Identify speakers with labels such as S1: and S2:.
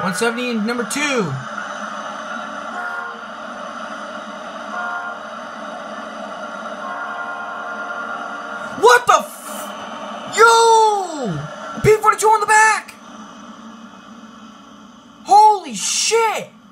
S1: 170 and number 2. What the Yo! P-42 on the back! Holy shit!